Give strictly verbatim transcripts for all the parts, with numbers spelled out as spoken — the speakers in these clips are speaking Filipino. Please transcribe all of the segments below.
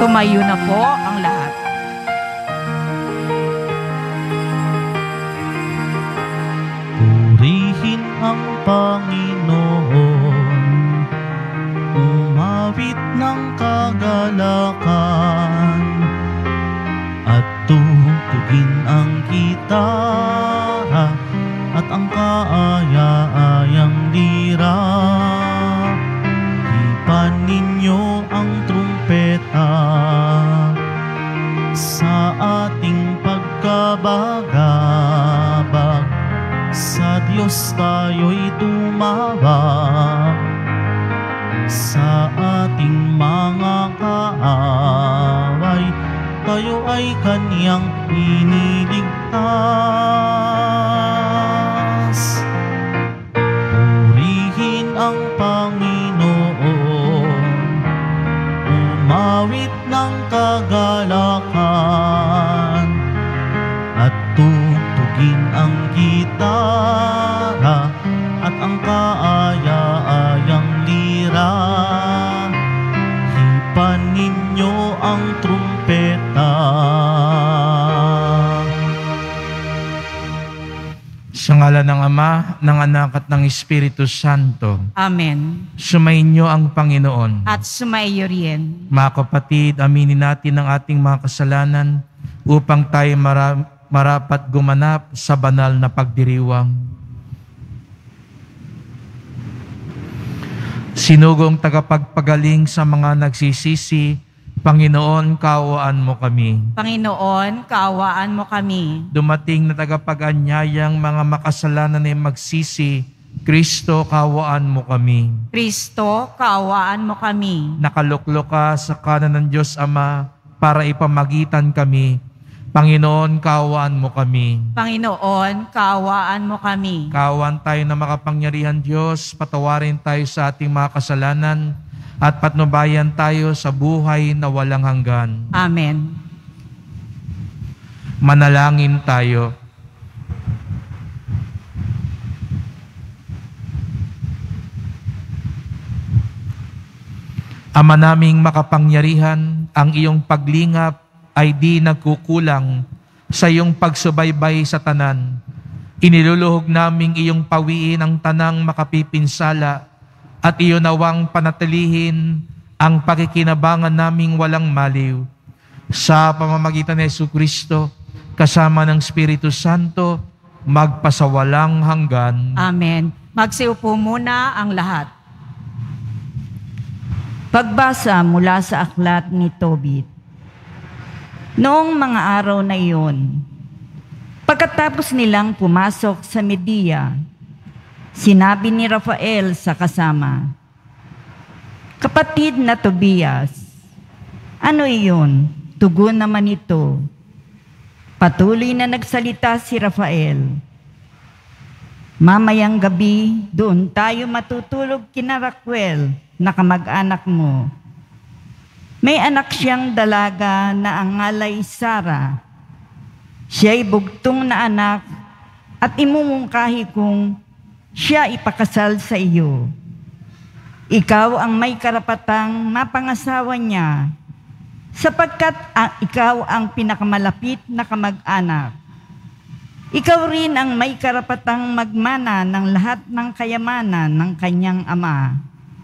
Tumayo na po ang lahat. Purihin ang Panginoon, umawit ng kagalakan, at tugtugin ang gitara at ang kaaya-ayang lira. Hipan ninyo ang trumpeta sa ating pagkabagabag. Sa Diyos tayo'y tumawag, sa ating mga kaaway tayo ay Kaniyang iniligtas. Purihin ang Panginoon, umawit ng kagalakan, at tugtugin ang gitara at ang kaaya-ayang lira. Hipan ninyo ang trumpeta. Sa ngalan ng Ama, ng Anak at ng Espiritu Santo. Amen. Sumainyo ang Panginoon. At sumaiyo rin. Mga kapatid, aminin natin ang ating mga kasalanan upang tayo mara- marapat gumanap sa banal na pagdiriwang. Sinugong tagapagpagaling sa mga nagsisisi, Panginoon, kaawaan mo kami. Panginoon, kaawaan mo kami. Dumating na tagapag-anyayang mga makasalanan ay magsisi, Kristo, kaawaan mo kami. Kristo, kaawaan mo kami. Nakaluklok ka sa kanan ng Diyos Ama para ipamagitan kami. Panginoon, kaawaan mo kami. Panginoon, kaawaan mo kami. Kaawaan tayo na makapangyarihan Diyos, patawarin tayo sa ating mga kasalanan, at patnubayan tayo sa buhay na walang hanggan. Amen. Manalangin tayo. Ama naming makapangyarihan, ang iyong paglingap ay di nagkukulang sa iyong pagsubaybay sa tanan. Iniluluhog naming iyong pawiin ang tanang makapipinsala, at iyon nawang panatilihin ang pakikinabangan naming walang maliw. Sa pamamagitan ni Jesucristo, kasama ng Espiritu Santo, magpasawalang hanggan. Amen. Magsiupo muna ang lahat. Pagbasa mula sa aklat ni Tobit. Noong mga araw na iyon, pagkatapos nilang pumasok sa Media, sinabi ni Rafael sa kasama, "Kapatid na Tobias, ano iyon? Tugon naman ito." Patuloy na nagsalita si Rafael, "Mamayang gabi, doon tayo matutulog kina Raquel na kamag-anak mo. May anak siyang dalaga na ang ngalay Sara. Siya'y bugtong na anak at imumungkahi kong siya ipakasal sa iyo. Ikaw ang may karapatang mapangasawa niya, sapagkat ang, ikaw ang pinakamalapit na kamag-anak. Ikaw rin ang may karapatang magmana ng lahat ng kayamanan ng kanyang ama."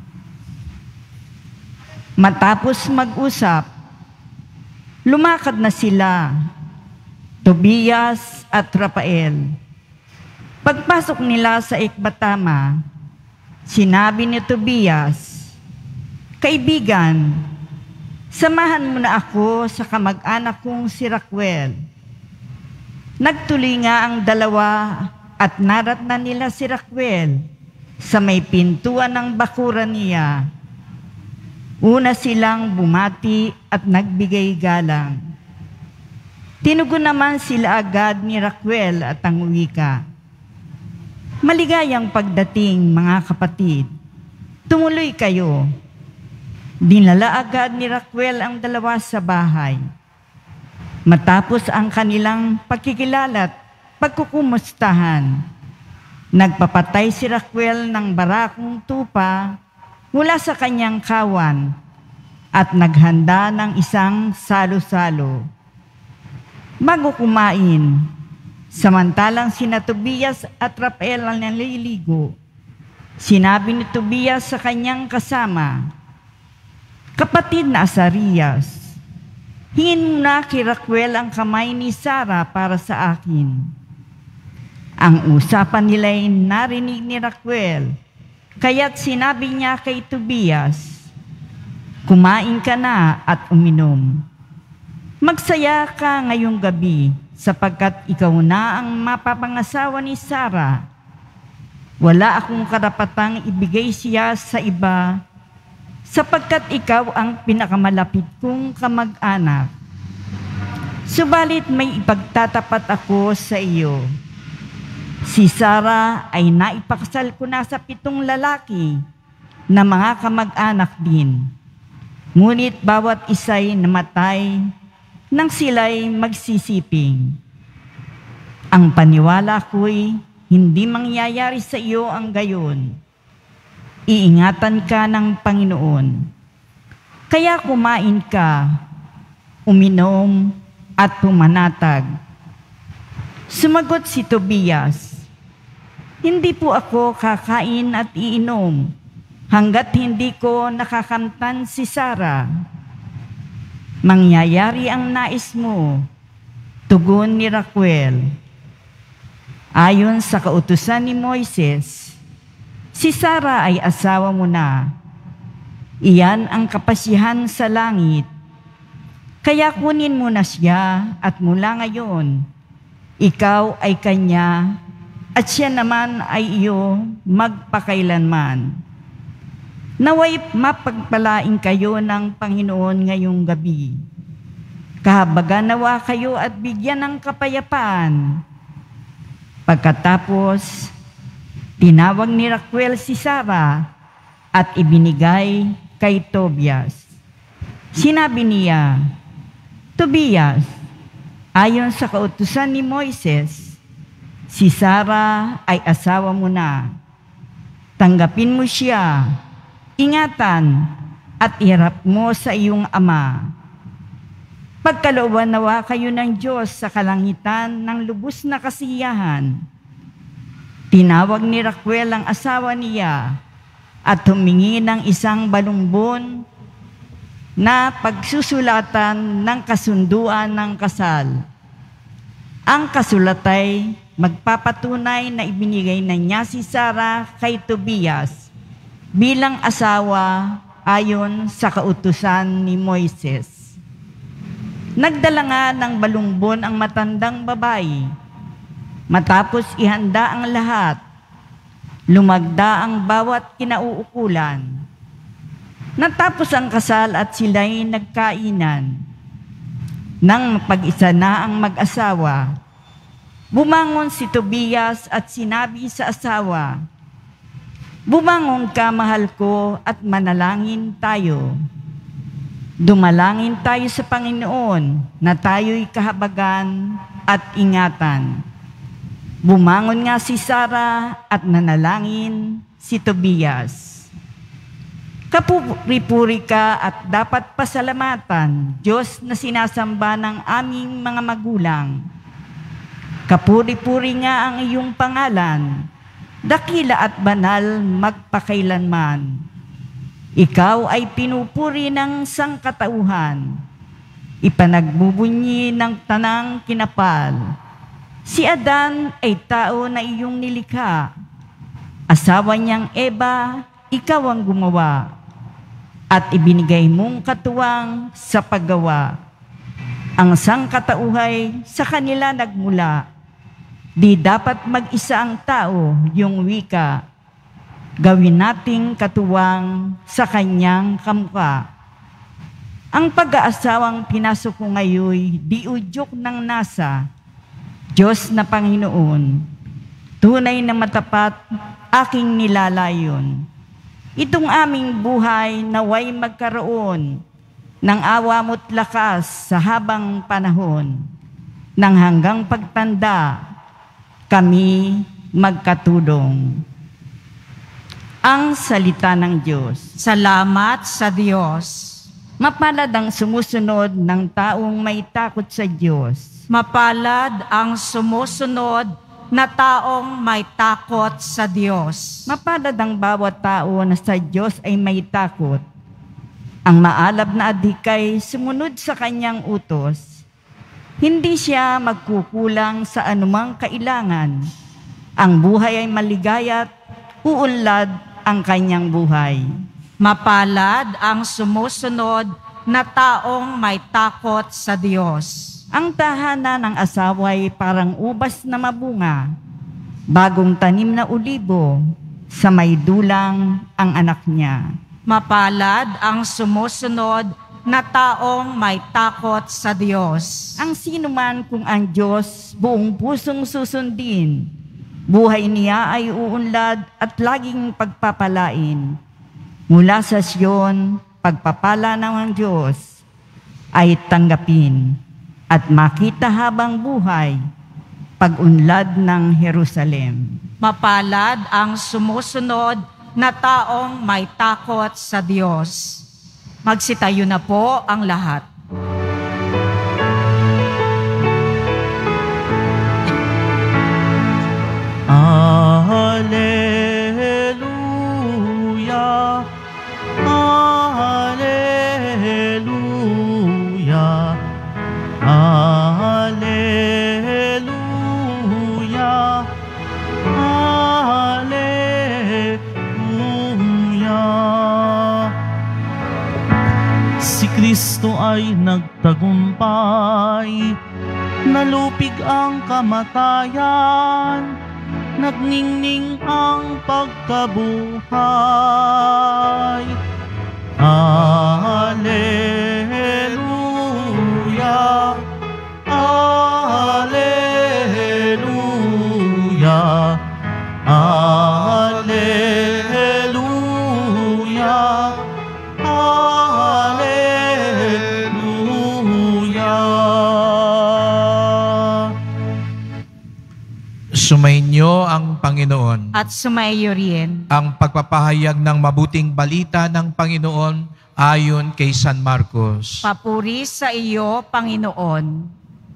Matapos mag-usap, lumakad na sila, Tobias at Rafael. Pagpasok nila sa Ekbatama, sinabi ni Tobias, "Kaibigan, samahan mo na ako sa kamag-anak kong si Raquel." Nagtuloy nga ang dalawa at naratnan nila si Raquel sa may pintuan ng bakuran niya. Una silang bumati at nagbigay galang. Tinugon naman sila agad ni Raquel at ang wika, "Maligayang pagdating, mga kapatid. Tumuloy kayo." Dinala agad ni Raquel ang dalawa sa bahay. Matapos ang kanilang pagkikilala at pagkukumustahan, nagpapatay si Raquel ng barakong tupa mula sa kanyang kawan at naghanda ng isang salo-salo. Bago kumain, samantalang sina Tobias at Rafael ang naliligo, sinabi ni Tobias sa kanyang kasama, "Kapatid na Azarias, hingin mo na kay Raquel ang kamay ni Sara para sa akin." Ang usapan nila'y narinig ni Raquel, kaya't sinabi niya kay Tobias, "Kumain ka na at uminom. Magsaya ka ngayong gabi sapagkat ikaw na ang mapapangasawa ni Sara. Wala akong karapatang ibigay siya sa iba sapagkat ikaw ang pinakamalapit kong kamag-anak. Subalit may ipagtatapat ako sa iyo. Si Sara ay naipakasal ko na sa pitong lalaki na mga kamag-anak din. Ngunit bawat isa'y namatay nang sila'y magsisiping. Ang paniwala ko'y hindi mangyayari sa iyo ang gayon. Iingatan ka ng Panginoon. Kaya kumain ka, uminom at pumanatag." Sumagot si Tobias, "Hindi po ako kakain at iinom hanggat hindi ko nakakamtan si Sara." "Mangyayari ang nais mo," tugon ni Raquel. Ayon sa kautusan ni Moises, si Sara ay asawa mo na. Iyan ang kapasihan sa langit. Kaya kunin mo na siya at mula ngayon, ikaw ay kanya at siya naman ay iyo magpakailanman. Naway mapagpalain kayo ng Panginoon ngayong gabi. Kahabagan nawa kayo at bigyan ng kapayapaan. Pagkatapos, tinawag ni Raquel si Sara at ibinigay kay Tobias. Sinabi niya, "Tobias, ayon sa kautusan ni Moises, si Sara ay asawa mo na. Tanggapin mo siya, ingatan at iharap mo sa iyong ama. Pagkalooban nawa kayo ng Diyos sa kalangitan ng lubos na kasiyahan." Tinawag ni Raquel ang asawa niya at humingi ng isang balumbon na pagsusulatan ng kasunduan ng kasal. Ang kasulatay magpapatunay na ibinigay na niya si Sara kay Tobias bilang asawa ayon sa kautusan ni Moises. Nagdala nga ng balumbon ang matandang babae. Matapos ihanda ang lahat, lumagda ang bawat kinauukulan. Natapos ang kasal at sila'y nagkainan. Nang pag-isa na ang mag-asawa, bumangon si Tobias at sinabi sa asawa, "Bumangon ka, mahal ko, at manalangin tayo. Dumalangin tayo sa Panginoon na tayo'y kahabagan at ingatan." Bumangon nga si Sara at nanalangin si Tobias. "Kapuri-puri ka at dapat pasalamatan, Diyos na sinasamba ng aming mga magulang. Kapuri-puri nga ang iyong pangalan, dakila at banal magpakailanman. Ikaw ay pinupuri ng sangkatauhan, ipanagbubunyi ng tanang kinapal. Si Adan ay tao na iyong nilikha. Asawa niyang Eva, ikaw ang gumawa, at ibinigay mong katuwang sa paggawa. Ang sangkatauhay sa kanila nagmula. Di dapat mag-isa ang tao, yung wika. Gawin nating katuwang sa kanyang kamukha. Ang pag-aasawang pinasok ko ngayoy, di udyok ng nasa. Diyos na Panginoon, tunay na matapat aking nilalayon. Itong aming buhay naway magkaroon ng awa mo't lakas sa habang panahon, nang hanggang pagtanda kami magkatulong. Ang salita ng Diyos. Salamat sa Diyos. Mapalad ang sumusunod ng taong may takot sa Diyos. Mapalad ang sumusunod na taong may takot sa Diyos. Mapalad ang bawat tao na sa Diyos ay may takot. Ang maalab na adhikay sumunod sa kanyang utos. Hindi siya magkukulang sa anumang kailangan. Ang buhay ay maligaya't uunlad ang kanyang buhay. Mapalad ang sumusunod na taong may takot sa Diyos. Ang tahanan ng asawa ay parang ubas na mabunga, bagong tanim na ulibo, sa may dulang ang anak niya. Mapalad ang sumusunod na taong may takot sa Diyos. Ang sino man kung ang Diyos buong pusong susundin, buhay niya ay uunlad at laging pagpapalain. Mula sa Siyon, pagpapala ng Diyos ay tanggapin at makita habang buhay, pag-unlad ng Jerusalem. Mapalad ang sumusunod na taong may takot sa Diyos. Magsitayo na po ang lahat. Alleluia, Alleluia, Alleluia, Alleluia. Si Kristo ay nagtagumpay, nalupig ang kamatayan, nagningning ang pagkabuhay. Alleluia, Alleluia, Alleluia, Alleluia. Sumainyo ang Panginoon. At sumaiyo rin. Ang pagpapahayag ng mabuting balita ng Panginoon ayon kay San Marcos. Papuri sa iyo, Panginoon.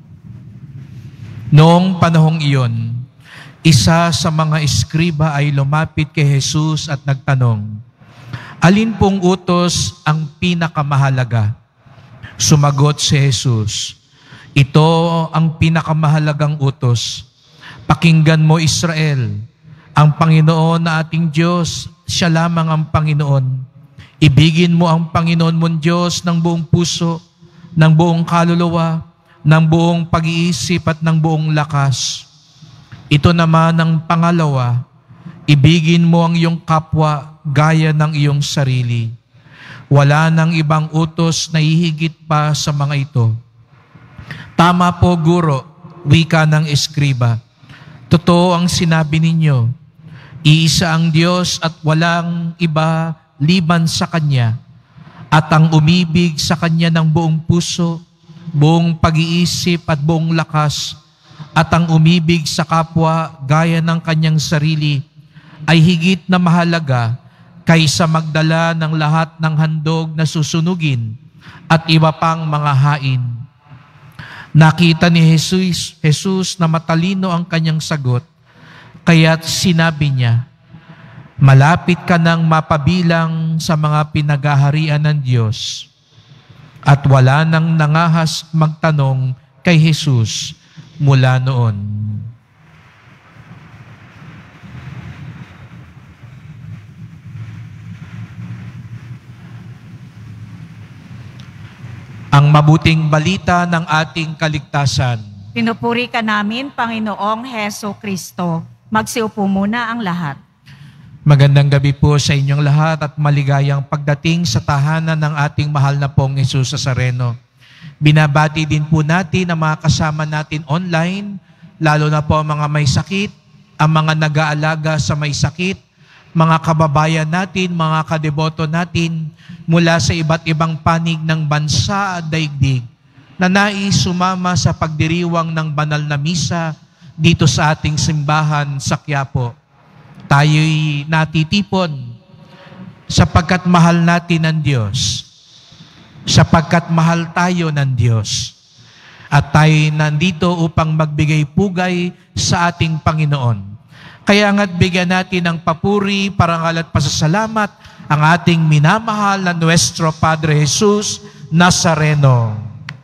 Noong panahong iyon, isa sa mga eskriba ay lumapit kay Jesus at nagtanong, "Alin pong utos ang pinakamahalaga?" Sumagot si Jesus, "Ito ang pinakamahalagang utos. Pakinggan mo, Israel, ang Panginoon na ating Diyos, siya lamang ang Panginoon. Ibigin mo ang Panginoon mong Diyos ng buong puso, ng buong kaluluwa, ng buong pag-iisip at ng buong lakas. Ito naman ang pangalawa, ibigin mo ang iyong kapwa gaya ng iyong sarili. Wala nang ibang utos na hihigit pa sa mga ito." Tama po, Guro, wika ng eskriba. Totoo ang sinabi ninyo. Iisa ang Diyos at walang iba liban sa Kanya. At ang umibig sa Kanya ng buong puso, buong pag-iisip at buong lakas, at ang umibig sa kapwa gaya ng kanyang sarili, ay higit na mahalaga kaysa magdala ng lahat ng handog na susunugin at iba pang mga hain. Nakita ni Jesus, Jesus na matalino ang kanyang sagot, kaya't sinabi niya, "Malapit ka nang mapabilang sa mga pinagaharian ng Diyos." At wala nang nangahas magtanong kay Jesus mula noon. Ang mabuting balita ng ating kaligtasan. Pinupuri ka namin, Panginoong Heso Kristo. Magsiupo muna ang lahat. Magandang gabi po sa inyong lahat at maligayang pagdating sa tahanan ng ating mahal na pong Jesus Nazareno. Binabati din po natin ang mga kasama natin online, lalo na po ang mga may sakit, ang mga nag-aalaga sa may sakit, mga kababayan natin, mga kadeboto natin mula sa iba't ibang panig ng bansa at daigdig na nais sumama sa pagdiriwang ng banal na misa dito sa ating simbahan sa Quiapo. Tayo'y natitipon sapagkat mahal natin ang Diyos. sapagkat mahal tayo ng Diyos. At tayo nandito upang magbigay pugay sa ating Panginoon. Kaya nga't bigyan natin ng papuri, parangal at pasasalamat ang ating minamahal na Nuestro Padre Jesus Nazareno.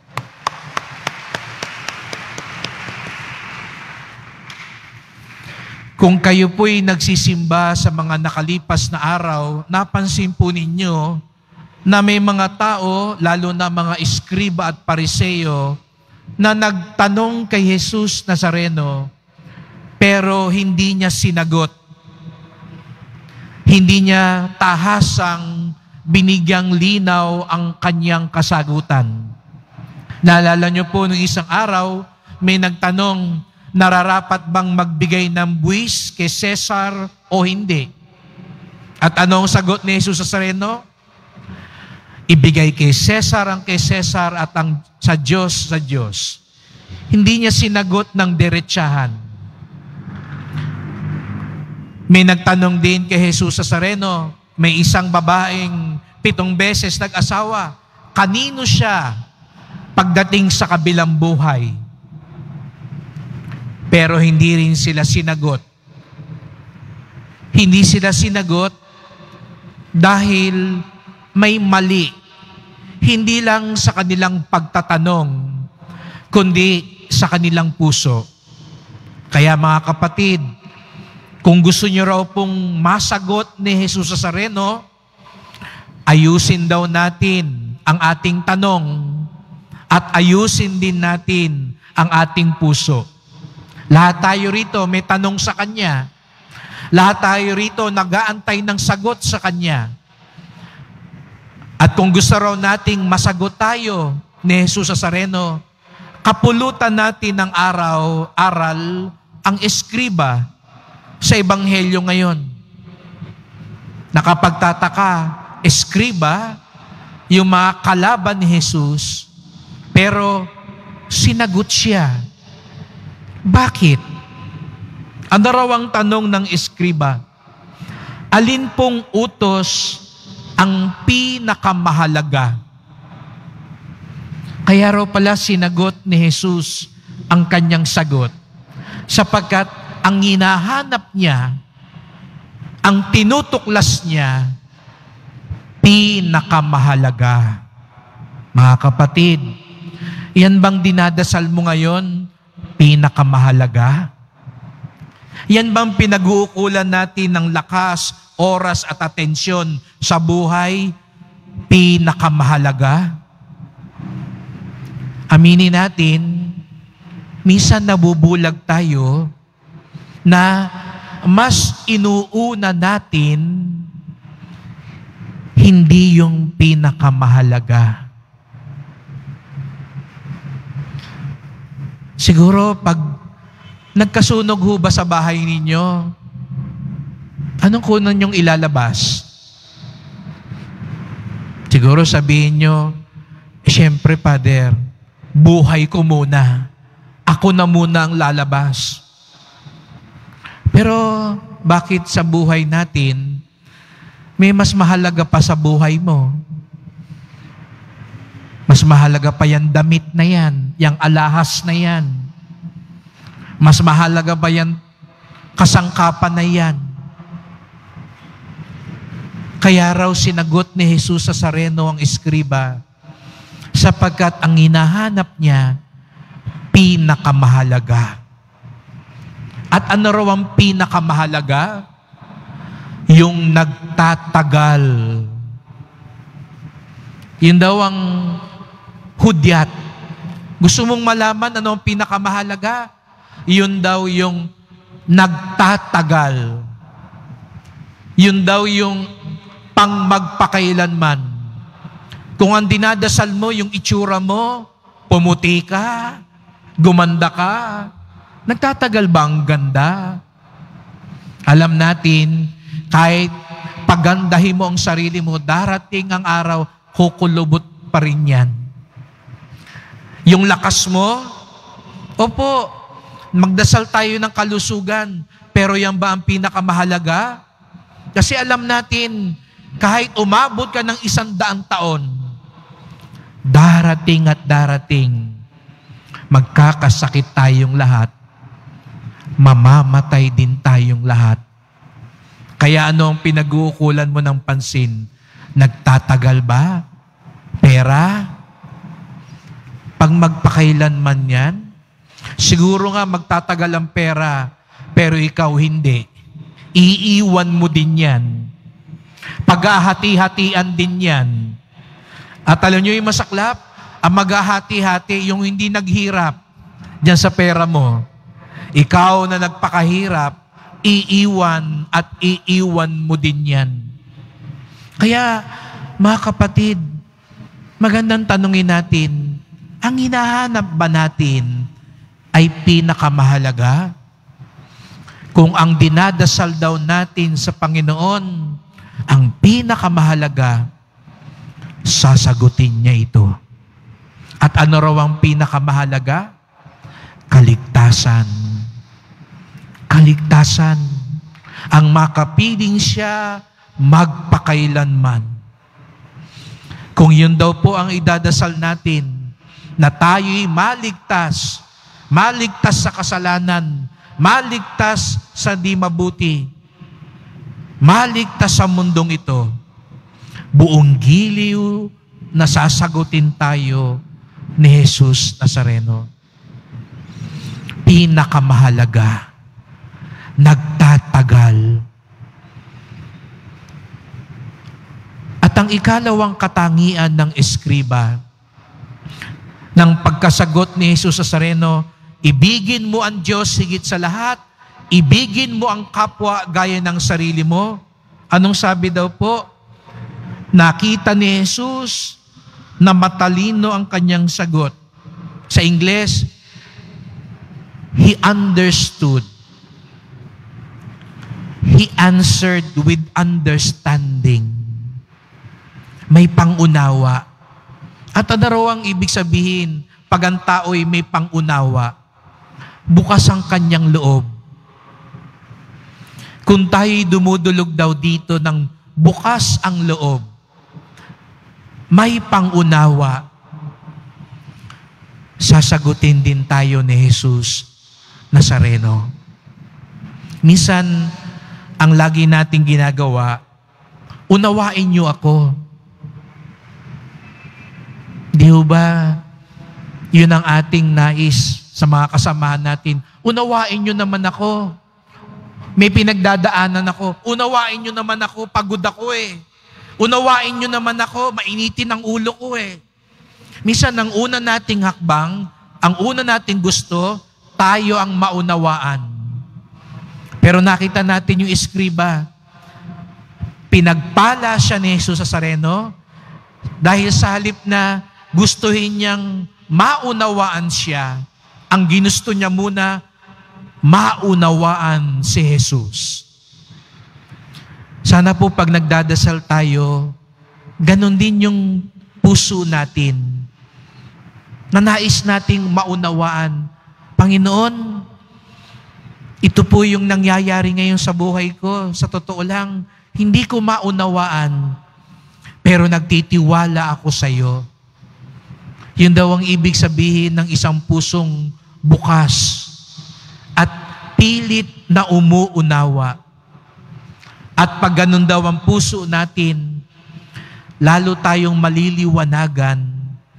Kung kayo po'y nagsisimba sa mga nakalipas na araw, napansin po ninyo na may mga tao, lalo na mga eskriba at pariseo, na nagtanong kay Jesus Nazareno, pero hindi niya sinagot. Hindi niya tahasang binigyang linaw ang kanyang kasagutan. Naalala niyo po, nung isang araw, may nagtanong, nararapat bang magbigay ng buwis kay Cesar o hindi? At anong sagot ni Jesus Nazareno? Ibigay kay Cesar ang kay Cesar at ang sa Diyos sa Diyos. Hindi niya sinagot ng diretsahan. May nagtanong din kay Jesus Nazareno, may isang babaeng pitong beses nag-asawa. Kanino siya pagdating sa kabilang buhay? Pero hindi rin sila sinagot. Hindi sila sinagot dahil may mali. Hindi lang sa kanilang pagtatanong, kundi sa kanilang puso. Kaya mga kapatid, kung gusto niyo raw pong masagot ni Jesus Nazareno, ayusin daw natin ang ating tanong at ayusin din natin ang ating puso. Lahat tayo rito may tanong sa Kanya. Lahat tayo rito nag-aantay ng sagot sa Kanya. At kung gusto raw nating masagot tayo ni Jesus Nazareno, kapulutan natin ng araw, aral, ang eskriba sa Ebanghelyo ngayon. Nakapagtataka, eskriba, yung mga kalaban ni Jesus, pero sinagot siya. Bakit? Ano raw ang tanong ng eskriba? Alin pong utos ang pinakamahalaga? Kaya raw pala sinagot ni Jesus ang kanyang sagot. Sapagkat ang hinahanap niya, ang tinutuklas niya, pinakamahalaga. Mga kapatid, yan bang dinadasal mo ngayon? Pinakamahalaga? Yan bang pinag-uukulan natin ng lakas, oras at atensyon sa buhay? Pinakamahalaga? Aminin natin, minsan nabubulag tayo na mas inuuna natin hindi yung pinakamahalaga. Siguro pag nagkasunog ho ba sa bahay ninyo, anong kunan niyong ilalabas? Siguro sabihin nyo, eh, siyempre, Father, buhay ko muna. Ako na muna ang lalabas. Pero bakit sa buhay natin, may mas mahalaga pa sa buhay mo? Mas mahalaga pa yan damit na yan, yung alahas na yan. Mas mahalaga pa yan kasangkapan na yan. Kaya raw sinagot ni Jesus Nazareno ang eskriba, sapagkat ang hinahanap niya, pinakamahalaga. At ano raw ang pinakamahalaga? Yung nagtatagal. Yun daw ang hudyat. Gusto mong malaman ano ang pinakamahalaga? Yun daw yung nagtatagal. Yun daw yung pang magpakailanman. Kung ang dinadasal mo, yung itsura mo, pumuti ka, gumanda ka, nagtatagal ba ang ganda? Alam natin, kahit pagandahin mo ang sarili mo, darating ang araw, kukulubot pa rin yan. Yung lakas mo, opo, magdasal tayo ng kalusugan, pero yan ba ang pinakamahalaga? Kasi alam natin, kahit umabot ka ng isang daang taon, darating at darating, magkakasakit tayong lahat, mamamatay din tayong lahat. Kaya ano ang pinag-uukulan mo ng pansin? Nagtatagal ba? Pera? Pag magpakailanman yan? Siguro nga magtatagal ang pera, pero ikaw hindi. Iiwan mo din yan. Paghahati-hatian din yan. At alam nyo yung masaklap? Ang maghahati-hati, yung hindi naghirap dyan sa pera mo. Ikaw na nagpakahirap, iiwan at iiwan mo din yan. Kaya, mga kapatid, magandang tanungin natin, ang hinahanap ba natin ay pinakamahalaga? Kung ang dinadasal daw natin sa Panginoon, ang pinakamahalaga, sasagutin niya ito. At ano raw ang pinakamahalaga? Kaligtasan. Kaligtasan. Ang makapiling siya magpakailanman. Kung yun daw po ang idadasal natin, na tayo'y maligtas, maligtas sa kasalanan, maligtas sa di mabuti, maligtas sa mundong ito, buong giliw na sasagutin tayo ni Jesus Nazareno. Pinakamahalaga, nagtatagal. At ang ikalawang katangian ng eskriba, ng pagkasagot ni Jesus Nazareno, ibigin mo ang Diyos higit sa lahat, ibigin mo ang kapwa gaya ng sarili mo. Anong sabi daw po? Nakita ni Jesus na matalino ang kanyang sagot. Sa Ingles, he understood. He answered with understanding. May pangunawa. At ano raw ang ibig sabihin pag ang tao'y may pangunawa? Bukas ang kanyang loob. Kung tayo'y dumudulog daw dito ng bukas ang loob, may pangunawa, sasagutin din tayo ni Jesus Nazareno. Minsan, ang lagi nating ginagawa, unawain niyo ako. Di ba, yun ang ating nais sa mga kasamahan natin. Unawain niyo naman ako. May pinagdadaanan ako. Unawain niyo naman ako, pagod ako eh. Unawain niyo naman ako, mainitin ang ulo ko eh. Minsan, ang una nating hakbang, ang una nating gusto, tayo ang maunawaan. Pero nakita natin yung eskriba. Pinagpala siya ni Jesus Nazareno dahil sa halip na gustuhin niyang maunawaan siya, ang ginusto niya muna, maunawaan si Jesus. Sana po pag nagdadasal tayo, ganun din yung puso natin, na nais nating maunawaan. Panginoon, ito po yung nangyayari ngayon sa buhay ko. Sa totoo lang, hindi ko maunawaan, pero nagtitiwala ako sa iyo. Yun daw ang ibig sabihin ng isang pusong bukas at pilit na umuunawa. At pag ganun daw ang puso natin, lalo tayong maliliwanagan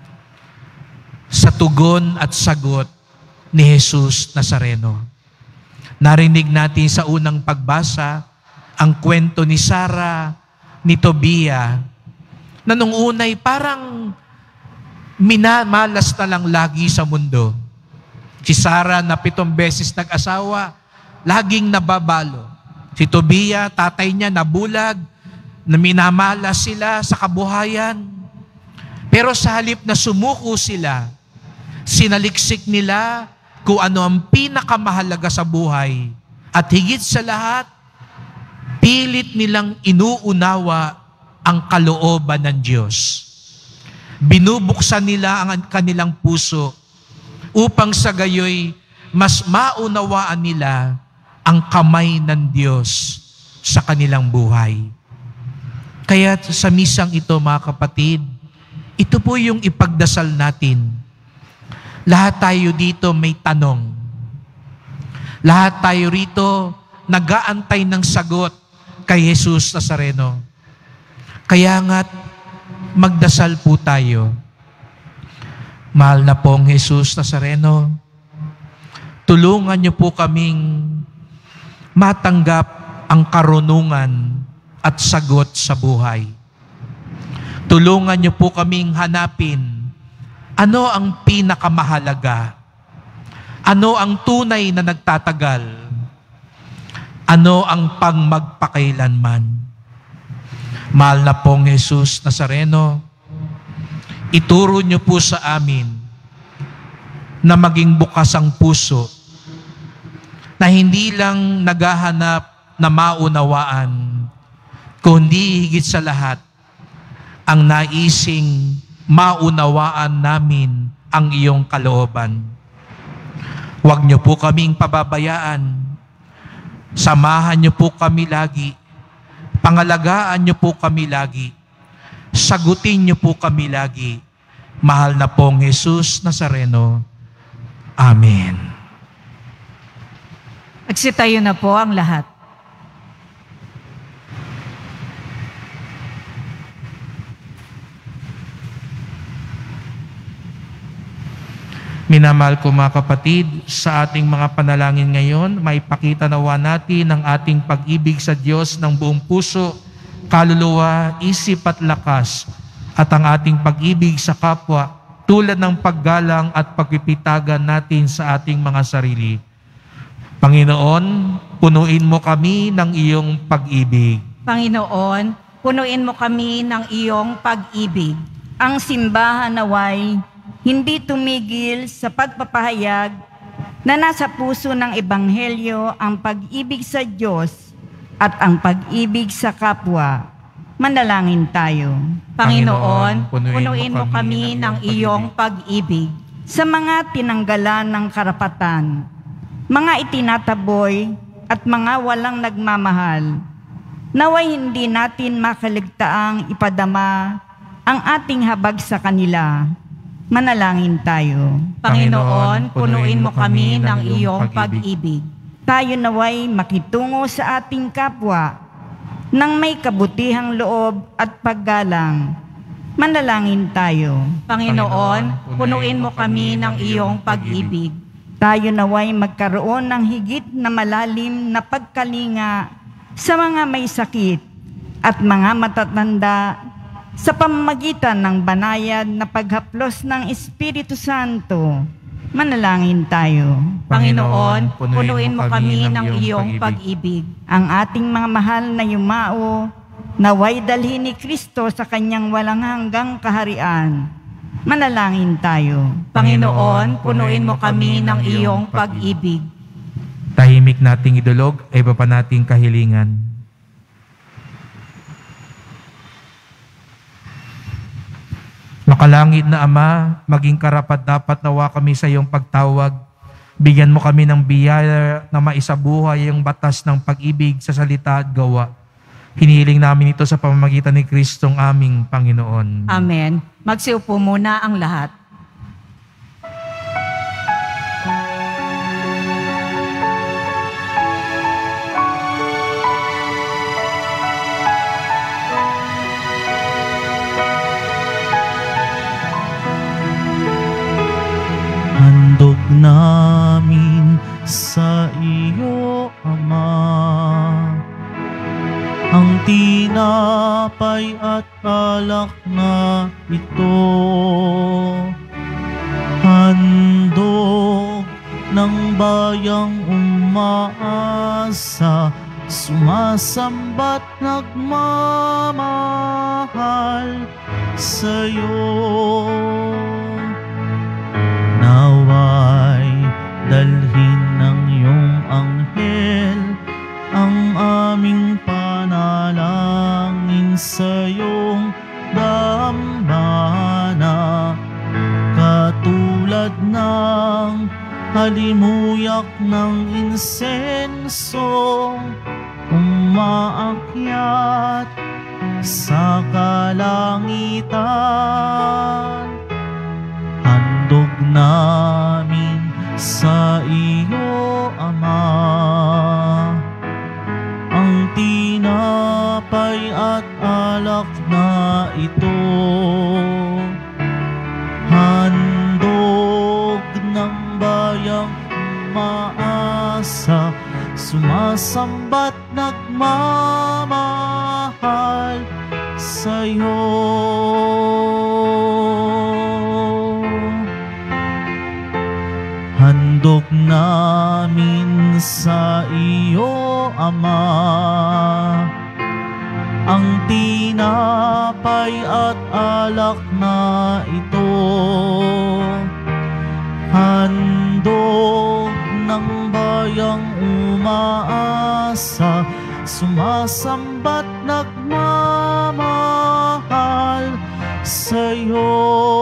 sa tugon at sagot ni Jesus Nazareno. Narinig natin sa unang pagbasa ang kwento ni Sarah, ni Tobia, na nung unay parang minamalas na lang lagi sa mundo. Si Sarah na pitong beses nag-asawa, laging nababalo. Si Tobia, tatay niya, nabulag, na minamalas sila sa kabuhayan. Pero sa halip na sumuko sila, sinaliksik nila kung ano ang pinakamahalaga sa buhay. At higit sa lahat, pilit nilang inuunawa ang kalooban ng Diyos. Binubuksan nila ang kanilang puso upang sa gayoy mas maunawaan nila ang kamay ng Diyos sa kanilang buhay. Kaya sa misang ito, mga kapatid, ito po yung ipagdasal natin. Lahat tayo dito may tanong. Lahat tayo rito nag-aantay ng sagot kay Jesus Nazareno. Kaya nga't magdasal po tayo. Mahal na pong Jesus Nazareno, tulungan niyo po kaming matanggap ang karunungan at sagot sa buhay. Tulungan niyo po kaming hanapin ano ang pinakamahalaga, ano ang tunay na nagtatagal, ano ang pangmagpakailanman. Mahal na pong Jesus Nazareno, ituro niyo po sa amin na maging bukas ang puso, na hindi lang naghahanap na maunawaan, kundi higit sa lahat, ang naising maunawaan namin ang iyong kalooban. Huwag niyo po kaming pababayaan. Samahan niyo po kami lagi. Pangalagaan niyo po kami lagi. Sagutin niyo po kami lagi. Mahal na pong Jesus Nazareno. Amen. Magsitayo na po ang lahat. Minamahal ko mga kapatid, sa ating mga panalangin ngayon, may pakita nawa natin ang ating pag-ibig sa Diyos ng buong puso, kaluluwa, isip at lakas, at ang ating pag-ibig sa kapwa, tulad ng paggalang at pagpipitagan natin sa ating mga sarili. Panginoon, punuin mo kami ng iyong pag-ibig. Panginoon, punuin mo kami ng iyong pag-ibig. Ang simbahan naway hindi tumigil sa pagpapahayag na nasa puso ng Ebanghelyo ang pag-ibig sa Diyos at ang pag-ibig sa kapwa. Manalangin tayo. Panginoon, punuin mo kami ng iyong pag-ibig. Sa mga tinanggalan ng karapatan, mga itinataboy at mga walang nagmamahal, naway hindi natin makaligtaang ipadama ang ating habag sa kanila. Manalangin tayo. Panginoon, punuin mo kami ng iyong pag-ibig. Tayo naway makitungo sa ating kapwa nang may kabutihang loob at paggalang. Manalangin tayo. Panginoon, punuin mo kami ng iyong pag-ibig. Tayo naway magkaroon ng higit na malalim na pagkalinga sa mga may sakit at mga matatanda sa pamamagitan ng banayad na paghaplos ng Espiritu Santo. Manalangin tayo. Panginoon, punuin mo kami ng iyong pag-ibig. Ang ating mga mahal na yumao, naway dalhin ni Kristo sa kanyang walang hanggang kaharian. Manalangin tayo. Panginoon, punuin mo kami ng iyong pag-ibig. Tahimik nating idulog ay iba pa nating kahilingan. Makalangit na Ama, maging karapat-dapat nawa kami sa iyong pagtawag. Bigyan mo kami ng biyaya na maisabuhay ang batas ng pag-ibig sa salita at gawa. Hinihiling namin ito sa pamamagitan ni Kristong aming Panginoon. Amen. Magsiupo muna ang lahat. Handog namin sa iyo, Ama, ang tinapay at alak na ito. Handog ng bayang umaasa, sumasamba't nagmamahal sa iyo. Naway dalhin ng iyong anghel ang aming panalangin sa iyong dambana, katulad ng halimuyak ng insenso umaakyat sa kalangitan. Handog namin sa iyo, Ama, ang tinapay at alak na ito. Handog ng bayang umaasa, sumasamba't nagmamahal sa'yo. Handog namin sa iyo, Ama, ang tinapay at alak na ito. Handog ng bayang umaasa, sumasamba't nagmamahal sa'yo.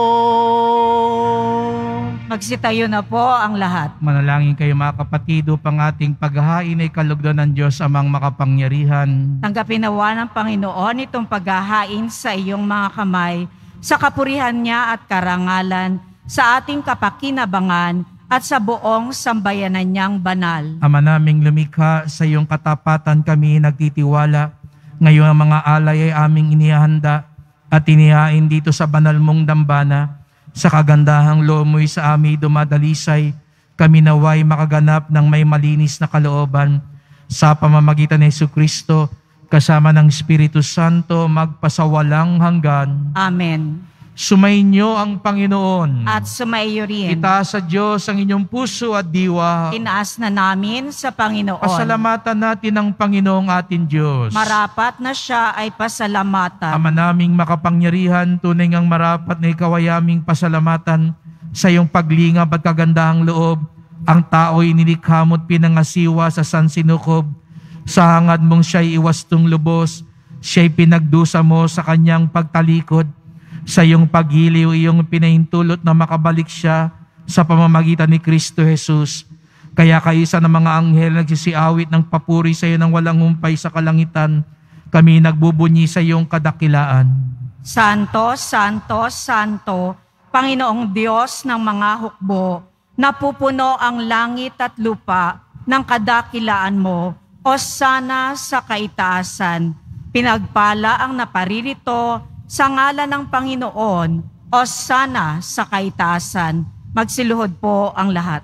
Magsitayo na po ang lahat. Manalangin kayo mga kapatid upang ating paghahain ay kalugdan ng Diyos amang makapangyarihan. Tanggapin nawa ng Panginoon itong paghahain sa iyong mga kamay, sa kapurihan niya at karangalan, sa ating kapakinabangan at sa buong sambayanan niyang banal. Ama naming lumikha, sa iyong katapatan kami nagtitiwala. Ngayon ang mga alay ay aming inihanda at inihain dito sa banal mong dambana. Sa kagandahang loob mo'y sa amin dumadalisay, kami naway makaganap ng may malinis na kalooban. Sa pamamagitan ni Jesucristo, kasama ng Espiritu Santo, magpasawalang hanggan. Amen. Sumainyo ang Panginoon. At sumaiyo rin. Itaas sa Diyos ang inyong puso at diwa. Tinaas na namin sa Panginoon. Pasalamatan natin ang Panginoong ating Diyos. Marapat na siya ay pasalamatan. Ama naming makapangyarihan, tunay ngang marapat na ikaw ay aming pasalamatan sa iyong paglingap at kagandahang loob. Ang tao'y nilikha mo't pinangasiwa sa sansinukob. Sa hangad mong siya'y iwastong lubos, siya'y pinagdusa mo sa kanyang pagtalikod. Sa iyong paghiliw, iyong pinahintulot na makabalik siya sa pamamagitan ni Kristo Jesus. Kaya kaisa ng mga anghel nagsisiawit ng papuri sa iyo ng walang humpay sa kalangitan. Kami nagbubunyi sa iyong kadakilaan. Santo, Santo, Santo, Panginoong Diyos ng mga hukbo, napupuno ang langit at lupa ng kadakilaan mo, o sana sa kaitaasan. Pinagpala ang naparirito sa ngalan ng Panginoon, o sana sa kaitaasan. Magsiluhod po ang lahat.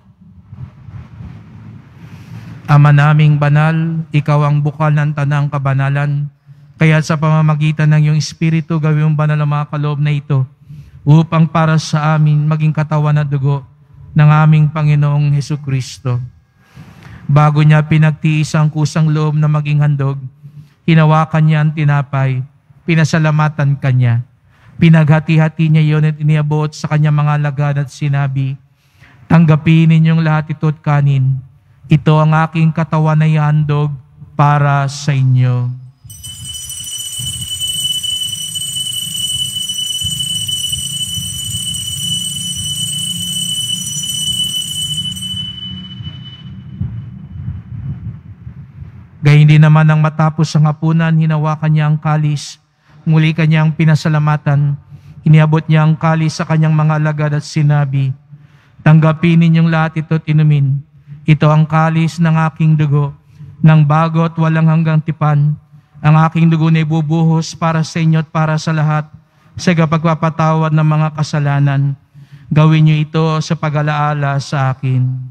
Ama naming banal, ikaw ang bukal ng tanang kabanalan. Kaya sa pamamagitan ng iyong Espiritu, gawin mong banal ang mga kaloob na ito, upang para sa amin maging katawan at dugo ng aming Panginoong Hesukristo. Bago niya pinagtiis ang kusang loob na maging handog, hinawakan niya ang tinapay, pinasalamatan kanya. Pinaghati-hati niya iyon at iniabot sa kanyang mga alagad at sinabi, tanggapin ninyong lahat ito at kanin. Ito ang aking katawan na ihandog para sa inyo. Gayun din naman nang matapos ang hapunan, hinawakan niya ang kalis. Muli kanyang pinasalamatan. Iniabot niya ang kalis sa kanyang mga alagad at sinabi, tanggapin ninyong lahat ito at inumin. Ito ang kalis ng aking dugo, ng bago at walang hanggang tipan. Ang aking dugo na ibubuhos para sa inyo at para sa lahat, sa pagpapatawad ng mga kasalanan. Gawin niyo ito sa pag-alaala sa akin.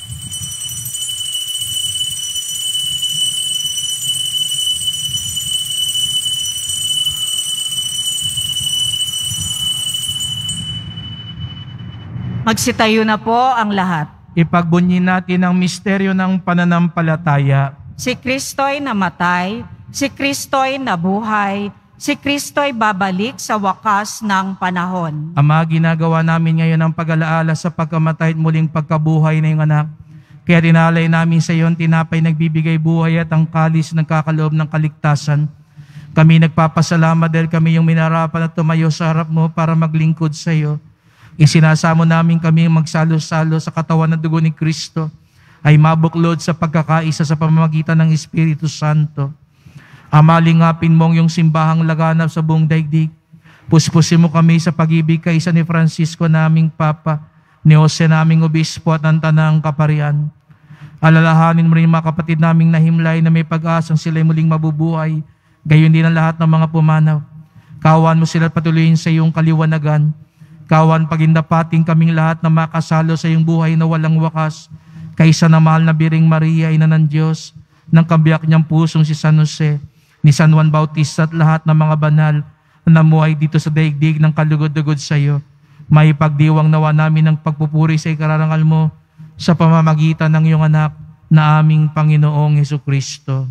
Magsitayo na po ang lahat. Ipagbunyi natin ang misteryo ng pananampalataya. Si Kristo'y namatay, si Kristo'y nabuhay, si Kristo'y babalik sa wakas ng panahon. Ama, ginagawa namin ngayon ang pag-alaala sa pagkamatay at muling pagkabuhay na iyong anak. Kaya tinalay namin sa iyo ang tinapay nagbibigay buhay at ang kalis nagkakaloob ng kaligtasan. Kami nagpapasalamat dahil kami yung minarapan at tumayo sa harap mo para maglingkod sa iyo. Isinasamo namin kami magsalo-salo sa katawan at dugo ni Kristo ay mabuklod sa pagkakaisa sa pamamagitan ng Espiritu Santo. Ama, lingapin mo ang iyong simbahang laganap sa buong daigdig. Puspusin mo kami sa pag-ibig kaisa ni Francisco naming Papa, ni Jose naming Obispo at ang tanang kaparian. Alalahanin mo rin mga kapatid naming nahimlay na may pag-asang sila'y muling mabubuhay, gayon din ang lahat ng mga pumanaw. Kawan mo sila at patuloyin sa iyong kaliwanagan. Kawan pagindapating kaming lahat na makasalo sa iyong buhay na walang wakas, kaisa na mahal na Biring Maria, ina ng Diyos, ng kabiyak niyang pusong si San Jose, ni San Juan Bautista at lahat ng mga banal na namuhay dito sa daigdig ng kalugod-lugod sa iyo. May pagdiwang nawa namin ng pagpupuri sa ikararangal mo sa pamamagitan ng iyong anak na aming Panginoong Hesukristo.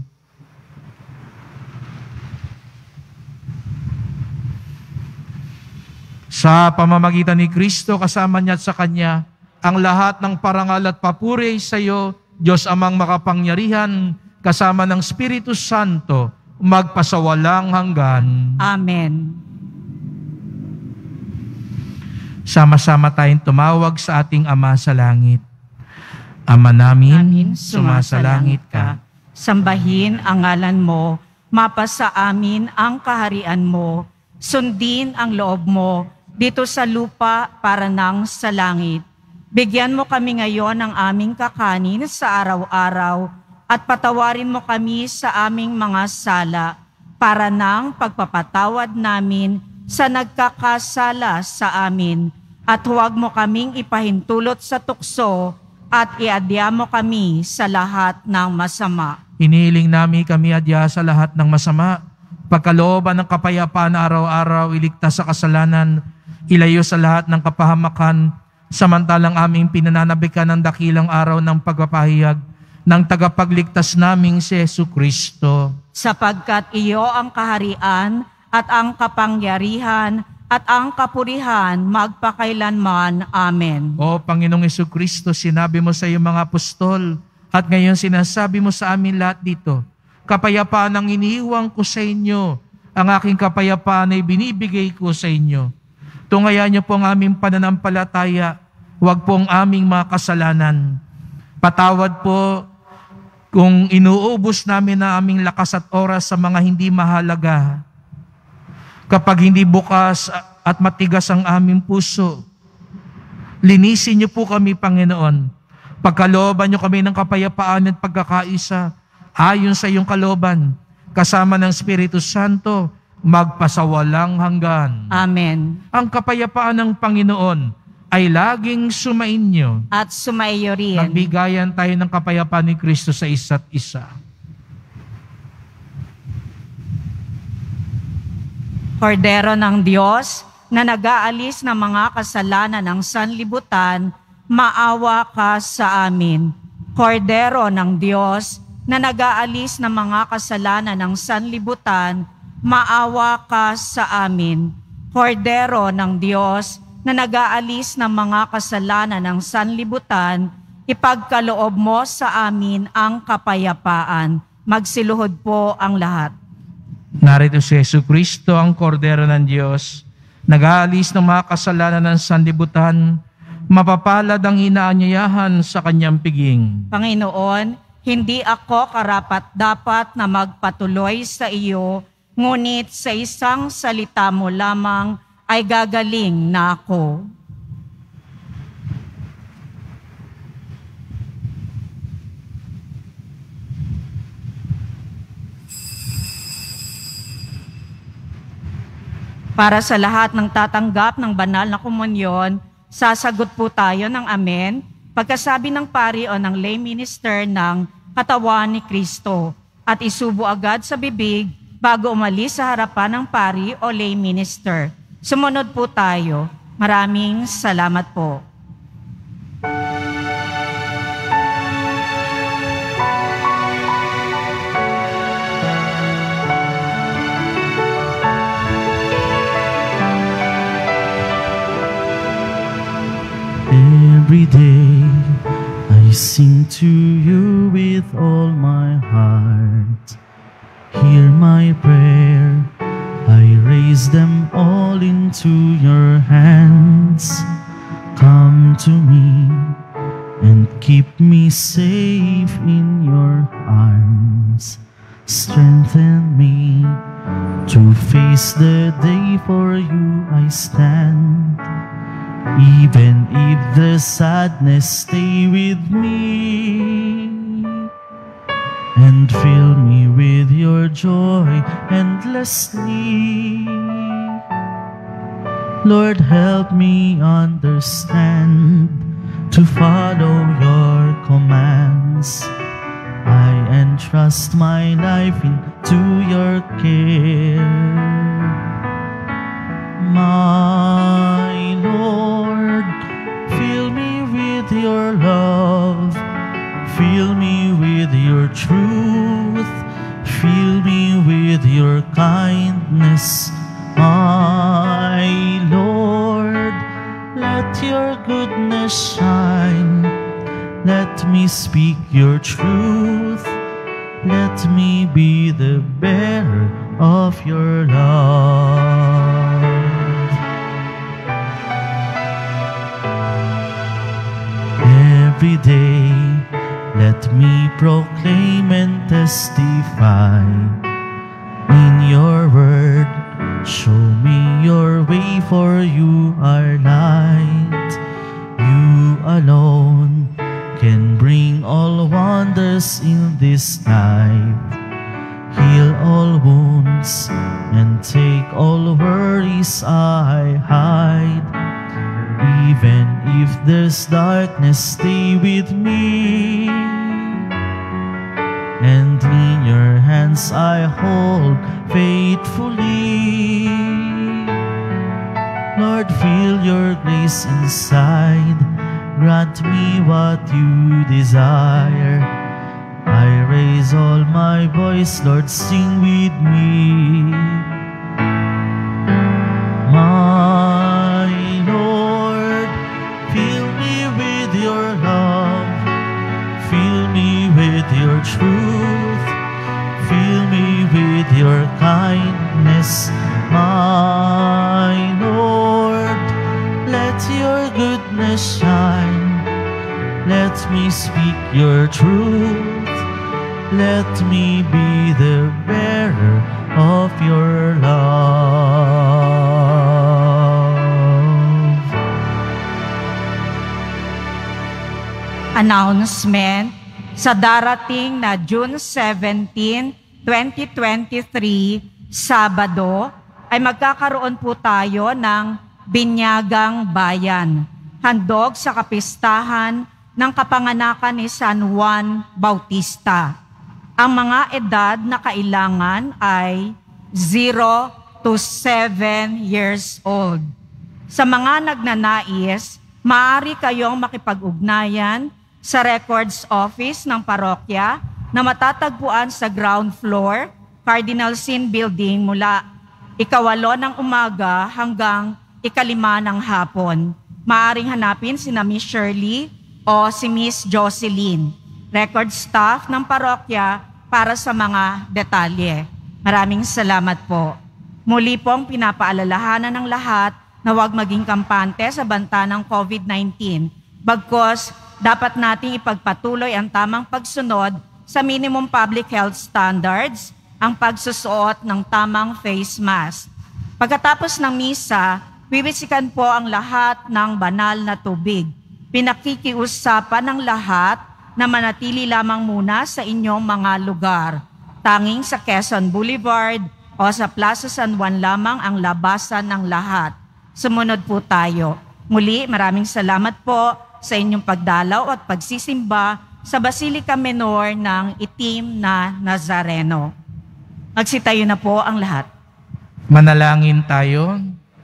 Sa pamamagitan ni Kristo, kasama niya at sa Kanya, ang lahat ng parangal at papuri sa iyo, Diyos Amang makapangyarihan, kasama ng Espiritu Santo, magpasawalang hanggan. Amen. Sama-sama tayong tumawag sa ating Ama sa langit. Ama namin, Amin, sumasalangit ka. Sambahin ang ngalan mo, mapasa amin ang kaharian mo, sundin ang loob mo, dito sa lupa para nang sa langit. Bigyan mo kami ngayon ng aming kakanin sa araw-araw at patawarin mo kami sa aming mga sala para nang pagpapatawad namin sa nagkakasala sa amin. At huwag mo kaming ipahintulot sa tukso at iadya mo kami sa lahat ng masama. Inihiling namin kami adya sa lahat ng masama, pagkalooban ng kapayapaan na araw-araw, iligtas sa kasalanan, ilayo sa lahat ng kapahamakan, samantalang aming pinananabikan ng dakilang araw ng pagpapahayag ng tagapagligtas naming si Jesucristo. Sapagkat iyo ang kaharian at ang kapangyarihan at ang kapurihan magpakailanman. Amen. O Panginoong Jesucristo, sinabi mo sa iyong mga apostol at ngayon sinasabi mo sa amin lahat dito, kapayapaan ang iniiwan ko sa inyo, ang aking kapayapaan ay binibigay ko sa inyo. Tungayan niyo po ang aming pananampalataya, huwag po ang aming mga kasalanan. Patawad po kung inuubos namin ang aming lakas at oras sa mga hindi mahalaga. Kapag hindi bukas at matigas ang aming puso, linisin niyo po kami, Panginoon. Pagkalooban niyo kami ng kapayapaan at pagkakaisa, ayon sa iyong kalooban, kasama ng Espiritu Santo, magpasawalang hanggan. Amen. Ang kapayapaan ng Panginoon ay laging sumainyo. At sumaiyo rin. Magbigayan tayo ng kapayapaan ni Kristo sa isa't isa. Kordero ng Diyos, na nag-aalis ng mga kasalanan ng sanlibutan, maawa ka sa amin. Kordero ng Diyos, na nag-aalis ng mga kasalanan ng sanlibutan, maawa ka sa amin. Kordero ng Diyos, na nag-aalis ng mga kasalanan ng sanlibutan, ipagkaloob mo sa amin ang kapayapaan. Magsiluhod po ang lahat. Narito si Jesucristo, ang Kordero ng Diyos, nag-aalis ng mga kasalanan ng sanlibutan, mapapalad ang inaanyayahan sa kanyang piging. Panginoon, hindi ako karapat-dapat na magpatuloy sa iyo, ngunit sa isang salita mo lamang ay gagaling na ako. Para sa lahat ng tatanggap ng banal na komunyon, sasagot po tayo ng amen pagkasabi ng pari o ng lay minister ng katawan ni Kristo at isubo agad sa bibig bago umalis sa harapan ng pari o lay minister. Sumunod po tayo. Maraming salamat po. Every day I sing to you with all my heart. Hear my prayer, I raise them all into your hands. Come to me and keep me safe in your arms. strengthen me to face the day. For you I stand. Even if the sadness stay with me, and fill me with your joy endlessly. Lord, help me understand to follow your commands. I entrust my life into your care. My Lord, fill me with your love, fill me with your truth, fill me with your kindness. My Lord, let your goodness shine, let me speak your truth, let me be the bearer of your love. Every day, let me proclaim and testify in your word. Show me your way, for you are light. You alone can bring all wonders in this life. Heal all wounds and take all worries I hide. Even if there's darkness, stay with me, and in your hands I hold faithfully. Lord, feel your grace inside, grant me what you desire. I raise all my voice, Lord, sing with me. My Lord, fill me with your love, fill me with your truth, fill me with your kindness. My Lord, let your goodness shine, let me speak your truth, let me be the bearer of your love. Announcement: sa darating na June seventeenth, twenty twenty-three, Sabado, ay magkakaroon po tayo ng Binyagang Bayan, handog sa kapistahan ng kapanganakan ni San Juan Bautista. Ang mga edad na kailangan ay zero to seven years old. Sa mga nagnanais, maaari kayong makipag-ugnayan sa Records Office ng parokya na matatagpuan sa ground floor, Cardinal Sin Building mula ikawalo ng umaga hanggang ikalima ng hapon. Maaring hanapin si na Miss Shirley o si Miss Jocelyn, record staff ng parokya, para sa mga detalye. Maraming salamat po. Muli pong pinapaalalahanan ng lahat na huwag maging kampante sa banta ng COVID nineteen. Bagkus, dapat nating ipagpatuloy ang tamang pagsunod sa minimum public health standards, ang pagsusuot ng tamang face mask. Pagkatapos ng misa, wiwisikan po ang lahat ng banal na tubig. Pinakikiusapan ng lahat na manatili lamang muna sa inyong mga lugar. Tanging sa Quezon Boulevard o sa Plaza San Juan lamang ang labasan ng lahat. Sumunod po tayo. Muli, maraming salamat po sa inyong pagdalaw at pagsisimba sa Basilica Menor ng Itim na Nazareno. Magsitayo na po ang lahat. Manalangin tayo.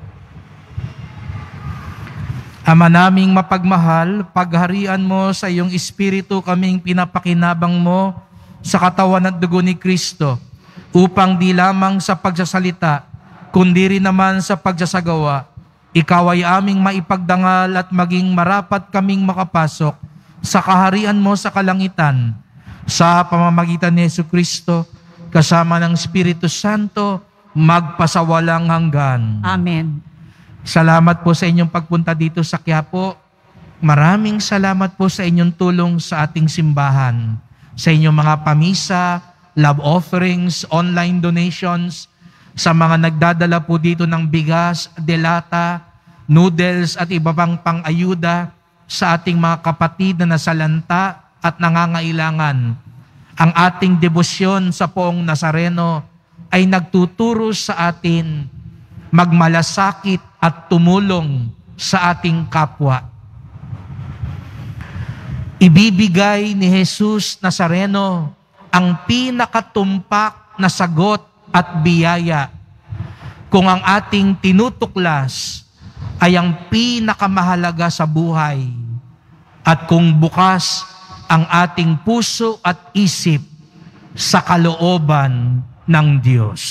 Ama naming mapagmahal, pagharian mo sa iyong Espiritu kaming pinapakinabang mo sa katawan at dugo ni Kristo, upang di lamang sa pagsasalita, kundi rin naman sa pagsasagawa, ikaw ay aming maipagdangal at maging marapat kaming makapasok sa kaharian mo sa kalangitan, sa pamamagitan ni Jesucristo, kasama ng Espiritu Santo, magpasawalang hanggan. Amen. Salamat po sa inyong pagpunta dito sa Quiapo. Maraming salamat po sa inyong tulong sa ating simbahan, sa inyong mga pamisa love offerings, online donations, sa mga nagdadala po dito ng bigas, delata, noodles at iba pang pang-ayuda sa ating mga kapatid na nasalanta at nangangailangan. Ang ating debosyon sa Poong Nazareno ay nagtuturo sa atin magmalasakit at tumulong sa ating kapwa. Ibibigay ni Jesus Nazareno ang pinakatumpak na sagot at biyaya kung ang ating tinutuklas ay ang pinakamahalaga sa buhay at kung bukas ang ating puso at isip sa kalooban ng Diyos.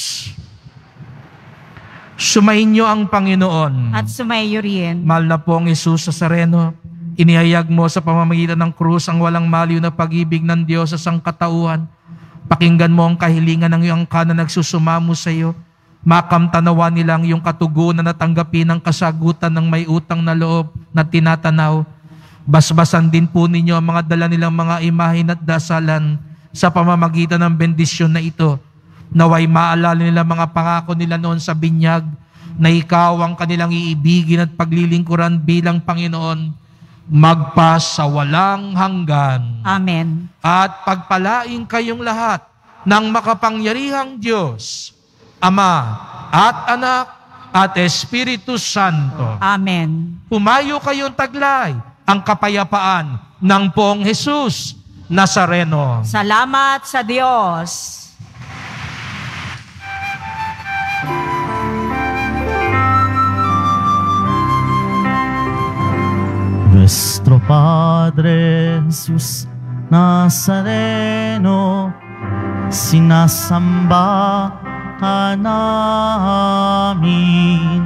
Sumainyo ang Panginoon. At sumayo rin. Mahal na pong Jesus Nazareno, inihayag mo sa pamamagitan ng krus ang walang maliw na pag-ibig ng Diyos sa sangkatauhan. Pakinggan mo ang kahilingan ng iyong ka na nagsusumamo sa iyo. Makamtanawa nilang iyong katugunan at tanggapin ang kasagutan ng may utang na loob na tinatanaw. Basbasan din po ninyo ang mga dala nilang mga imahin at dasalan sa pamamagitan ng bendisyon na ito. Naway maalala nila mga pangako nila noon sa binyag na ikaw ang kanilang iibigin at paglilingkuran bilang Panginoon magpas sa walang hanggan. Amen. At pagpalain kayong lahat ng makapangyarihang Diyos, Ama at Anak at Espiritu Santo. Amen. Humayo kayong taglay ang kapayapaan ng Poong Jesus Nazareno. Salamat sa Diyos. Nuestro Padre Jesus Nazareno, sinasamba ka namin,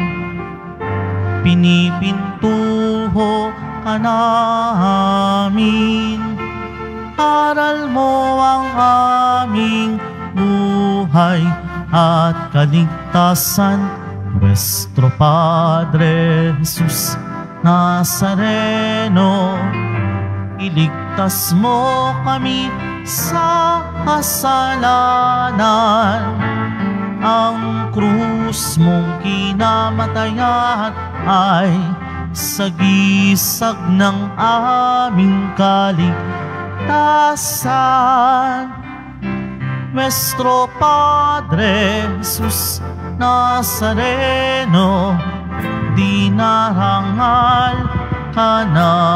pinipintuho ka namin, aral mo ang aming buhay at kaligtasan. Nuestro Padre Jesus Nazareno, iligtas mo kami sa kasalanan. Ang krus mong kinamatayan ay sagisag ng aming kaligtasan. Nuestro Padre Jesus Nazareno, dinarangal ka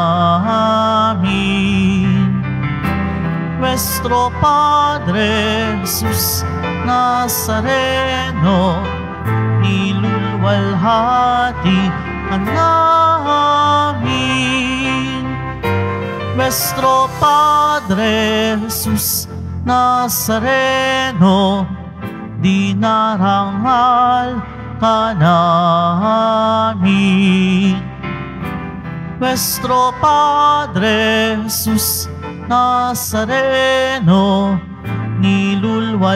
namin. Nuestro Padre Jesus Nazareno, nilulwalhati ka namin. Nuestro Padre Jesus Nazareno, dinarangal ka namin. Nuestro Padre Jesus Nazareno, nilulwalhati ka namin.